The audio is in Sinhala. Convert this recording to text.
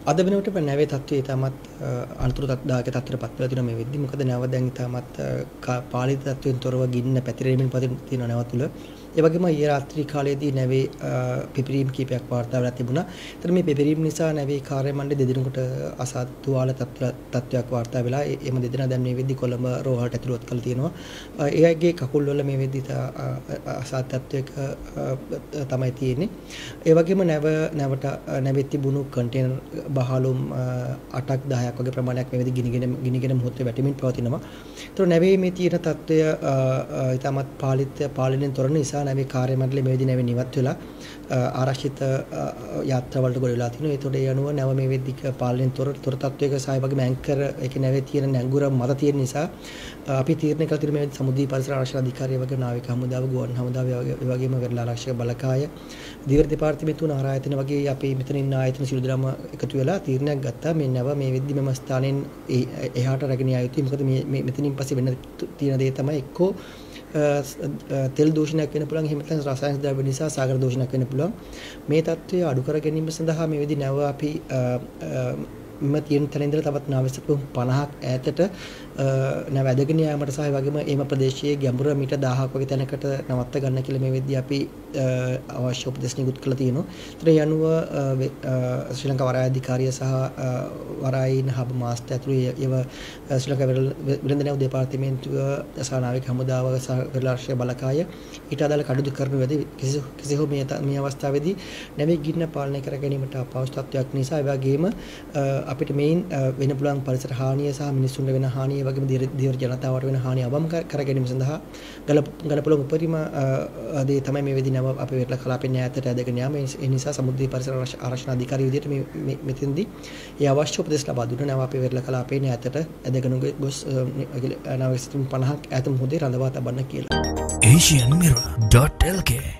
අද වෙනකොට නැවේ තත්ත්වය ඉතාමත් අනතුරුදායක තත්ත්වයකට පත් වෙලා තියෙනවා මේ වෙද්දි. මොකද නැව දැන් ඉතාමත් පාලිත තත්ත්වයෙන් තොරව ගින්න පැතිරෙමින් තියෙන නැව තුල. ඒ වගේම ඊයේ රාත්‍රී කාලයේදී නැවේ පිපිරීම් කීපයක් වාර්තා වෙලා තිබුණා. ඒතර මේ පිපිරීම් නිසා නැවේ කාර්ය මණ්ඩලය දෙදිනකට අසාධ්‍යවාල තත්ත්වයක් වාර්තා වෙලා එම දෙදෙනා දැන් මේ වෙද්දි කොළඹ රෝහලට ඇතුළත් කරලා තියෙනවා. ඒ අයගේ කකුල් වල මේ වෙද්දි අසාධ්‍ය තත්ත්වයක තමයි තියෙන්නේ. ඒ වගේම නැවෙත් තිබුණු කන්ටේනර් බහලුම් 8ක් 10ක් වගේ ප්‍රමාණයක් මේ වෙද්දි ගිනිගෙන මොහොතේ වැටෙමින් පවතිනවා. ඒතර නැවේ මේ තියෙන තත්ත්වය ඉතාමත් පාලනයෙන් තොර නිසා නැවේ කාර්ය මණ්ඩලය මේ වෙද්දි නැවේ නිවත් වෙලා ආරක්ෂිත යාත්‍රාවලට ගොඩ වෙලා තිනවා. ඒතකොට ඒ අනුව නැව මේ වෙද්දි පාලනයෙන් තොර තත්ත්වයක සහ වගේම ඇන්කර් එකේ නැවේ තියෙන නැංගුර මත තියෙන නිසා අපි තීරණය කළ තියෙන මේ සමුද්‍රී පරිසර ආරක්ෂක අධිකාරිය වගේ නාවික හමුදාව ගුවන් හමුදාව ඒ වගේම වෙරළ ආරක්ෂක බලකාය දිවර දෙපාර්තමේන්තුව නාර ආයතන වගේ අපි මෙතන ඉන්න ආයතන සියලු දෙනාම එකතු වෙලා තීරණයක් ගත්තා මේ නැව මේ වෙද්දි මෙම ස්ථානයෙන් එහාට රැගෙන යා යුතුයි. මොකද මේ මෙතනින් පස්සේ වෙන තියෙන දේ තමයි එක්කෝ තෙල් දූෂණයක් වෙන්න පුළුවන්. එහෙම නැත්නම් රසායනික ද්‍රව්‍ය නිසා සාගර දූෂණයක් වෙන්න පුළුවන්. මේ තත්ත්වය අඩු කර ගැනීම සඳහා මේ වෙද්දි නැව අපි තියෙන තැන ඉඳලා තවත් නාවික 50ක් ඈතට නැව ඇදගෙන යාමට සහ වගේම එම ප්‍රදේශයේ ගැඹුර මීටර් 1000ක් වගේ තැනකට නවත්ත ගන්න කියලා මේ වෙද්දී අපි අවශ්‍ය උපදෙස් නිකුත් කළා තියෙනවා. ඒතර ඒ අනුව ශ්‍රී ලංකා වරාය අධිකාරිය සහ වරායින් හබ් මාස්ටර් ඇතුළු ඒව ශ්‍රී ලංකා වෙළඳ නැව් දෙපාර්තමේන්තුව සහ නාවික හමුදාව සහ වෙරළ ආරක්ෂක බලකාය ඊට අදාළ කටයුතු කරන වෙද්දී කිසිහෝ මේ අවස්ථාවේදී නැවේ ගින්න පාලනය කර ගැනීමට අපහසු තත්ත්වයක් නිසා ඒ වගේම අපිට මේන් වෙන පුළුවන් පරිසර හානිය සහ මිනිසුන්ට වෙන හානිය වගේම දිවර ජනතාවට වෙන හානිය අවම කර ගැනීම සඳහා ගලපොළ උපරිම දේ තමයි මේ වෙදී නැව අපේ වෙරළ කලාපෙන් ඈතට ඇදගෙන යාම. ඒ නිසා සමුද්‍රී පරිසර ආරක්ෂණ අධිකාරිය විදිහට මෙතෙන්දී ඒ අවශ්‍ය උපදෙස් ලබා දුන්න නැව අපේ වෙරළ කලාපෙන් ඈතට ඇදගෙන ගොස් නැව 50ක් ඈත මොහොතේ රඳවා තබන්න කියලා. asianmirror.lk